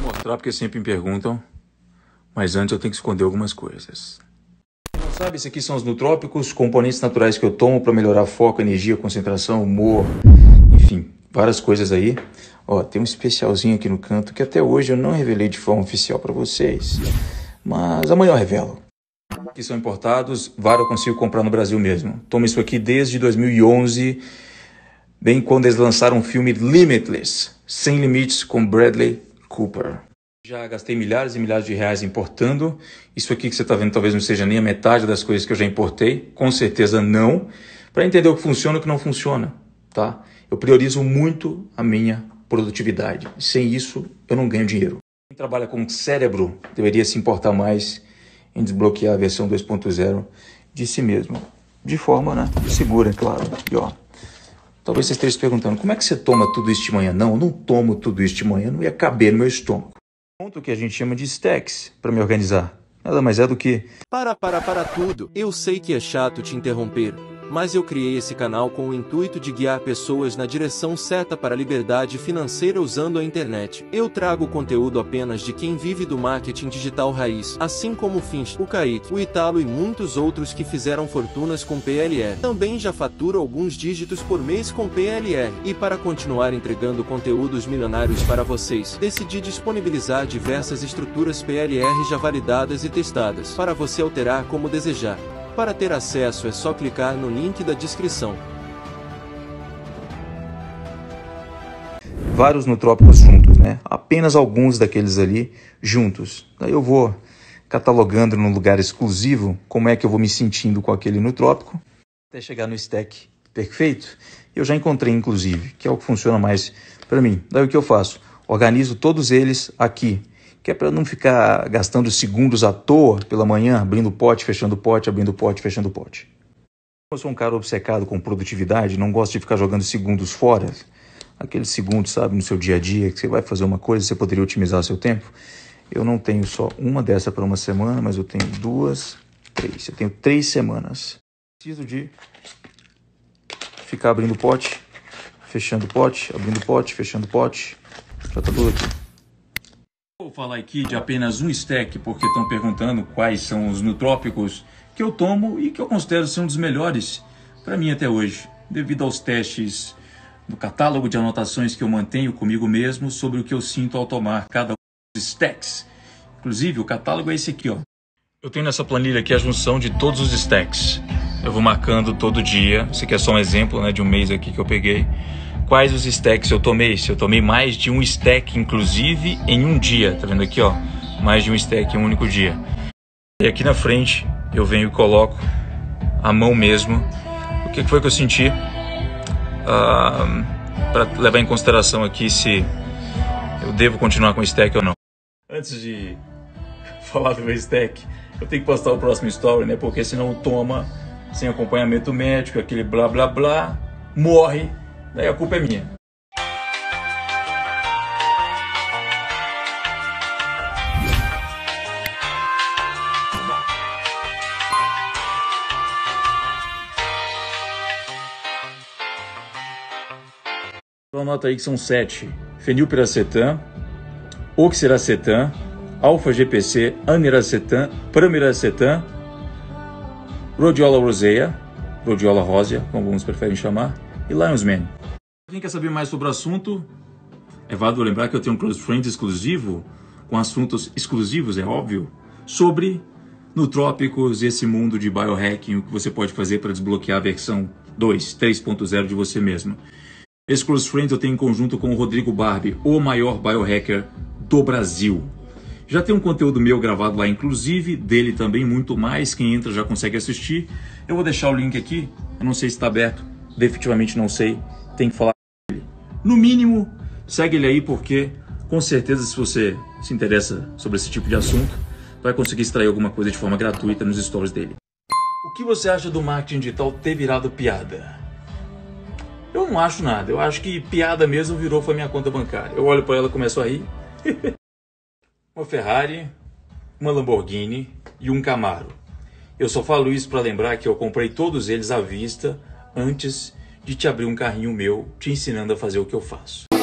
Vou mostrar porque sempre me perguntam, mas antes eu tenho que esconder algumas coisas. Quem não sabe, esses aqui são os nootrópicos, componentes naturais que eu tomo para melhorar foco, energia, concentração, humor, enfim, várias coisas aí. Ó, tem um especialzinho aqui no canto que até hoje eu não revelei de forma oficial para vocês, mas amanhã eu revelo. Que são importados, vários eu consigo comprar no Brasil mesmo. Tomo isso aqui desde 2011, bem quando eles lançaram o filme Limitless, Sem Limites, com Bradley Cooper. Já gastei milhares e milhares de reais importando. Isso aqui que você está vendo talvez não seja nem a metade das coisas que eu já importei. Com certeza não. Para entender o que funciona e o que não funciona, tá? Eu priorizo muito a minha produtividade. Sem isso, eu não ganho dinheiro. Quem trabalha com cérebro deveria se importar mais em desbloquear a versão 2.0 de si mesmo. De forma, né, segura, claro. E ó, talvez você esteja se perguntando, como é que você toma tudo isso de manhã? Não, eu não tomo tudo isso de manhã, não ia caber no meu estômago. Ponto que a gente chama de stacks para me organizar. Nada mais é do que... Para tudo. Eu sei que é chato te interromper, mas eu criei esse canal com o intuito de guiar pessoas na direção certa para a liberdade financeira usando a internet. Eu trago conteúdo apenas de quem vive do marketing digital raiz, assim como o Finch, o Kaique, o Italo e muitos outros que fizeram fortunas com PLR. Também já faturo alguns dígitos por mês com PLR. E para continuar entregando conteúdos milionários para vocês, decidi disponibilizar diversas estruturas PLR já validadas e testadas, para você alterar como desejar. Para ter acesso é só clicar no link da descrição. Vários nootrópicos juntos, né? Apenas alguns daqueles ali juntos. Daí eu vou catalogando num lugar exclusivo como é que eu vou me sentindo com aquele nootrópico até chegar no stack perfeito. Eu já encontrei, inclusive, que é o que funciona mais para mim. Daí o que eu faço? Organizo todos eles aqui, que é para não ficar gastando segundos à toa pela manhã, abrindo pote, fechando pote, abrindo pote, fechando pote. Eu sou um cara obcecado com produtividade, não gosto de ficar jogando segundos fora. Aqueles segundos, sabe, no seu dia a dia, que você vai fazer uma coisa, você poderia otimizar seu tempo. Eu não tenho só uma dessa para uma semana, mas eu tenho 2, 3. Eu tenho 3 semanas. Preciso de ficar abrindo pote, fechando pote, abrindo pote, fechando pote. Já tá tudo aqui. Vou falar aqui de apenas um stack, porque estão perguntando quais são os nootrópicos que eu tomo e que eu considero ser um dos melhores para mim até hoje, devido aos testes do catálogo de anotações que eu mantenho comigo mesmo sobre o que eu sinto ao tomar cada um dos stacks. Inclusive, o catálogo é esse aqui, ó. Eu tenho nessa planilha aqui a junção de todos os stacks. Eu vou marcando todo dia. Esse aqui é só um exemplo, né, de um mês aqui que eu peguei. Quais os stacks eu tomei? Se eu tomei mais de um stack, inclusive, em um dia. Tá vendo aqui, ó? Mais de um stack em um único dia. E aqui na frente, eu venho e coloco a mão mesmo. O que foi que eu senti? Para levar em consideração aqui se eu devo continuar com o stack ou não. Antes de falar do meu stack, eu tenho que postar o próximo story, né? Porque senão toma sem acompanhamento médico, aquele blá blá blá, morre. Daí a culpa é minha. Então anota aí que são 7. Fenilpiracetam, oxiracetam, alfa-GPC, aniracetam, pramiracetam, rhodiola rosea, rhodiola rósea, como alguns preferem chamar, e Lion's Mane. Quem quer saber mais sobre o assunto, é válido lembrar que eu tenho um Close Friends exclusivo, com assuntos exclusivos, é óbvio, sobre nootrópicos, esse mundo de biohacking, o que você pode fazer para desbloquear a versão 2, 3.0 de você mesmo. Esse Close Friends eu tenho em conjunto com o Rodrigo Barbi, o maior biohacker do Brasil. Já tem um conteúdo meu gravado lá, inclusive, dele também, muito mais. Quem entra já consegue assistir. Eu vou deixar o link aqui, eu não sei se está aberto, definitivamente não sei, tem que falar com ele. No mínimo, segue ele aí, porque com certeza se você se interessa sobre esse tipo de assunto, vai conseguir extrair alguma coisa de forma gratuita nos stories dele. O que você acha do marketing digital ter virado piada? Eu não acho nada, eu acho que piada mesmo foi minha conta bancária. Eu olho para ela e começo a rir. Uma Ferrari, uma Lamborghini e um Camaro. Eu só falo isso para lembrar que eu comprei todos eles à vista antes de te abrir um carrinho meu te ensinando a fazer o que eu faço.